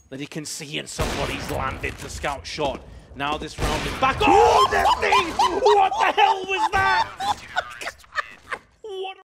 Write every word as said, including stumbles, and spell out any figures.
that he can see, and somebody's landed the scout shot. Now this round is back. Oh, Nifty! What the hell was that?